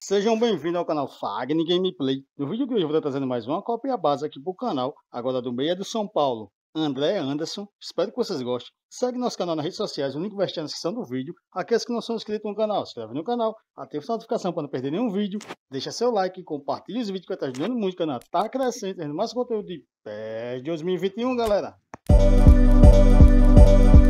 Sejam bem-vindos ao canal Fagner Gameplay. No vídeo de hoje eu vou estar trazendo mais uma cópia base aqui para o canal, agora do meia do São Paulo, André Anderson. Espero que vocês gostem. Segue nosso canal nas redes sociais, o link vai estar na descrição do vídeo. Aqueles que não são inscritos no canal, se inscreve no canal, ativa a notificação para não perder nenhum vídeo. Deixa seu like, compartilhe os vídeos que vai estar ajudando muito o canal. Tá crescendo, tendo mais conteúdo de PES 2021, galera.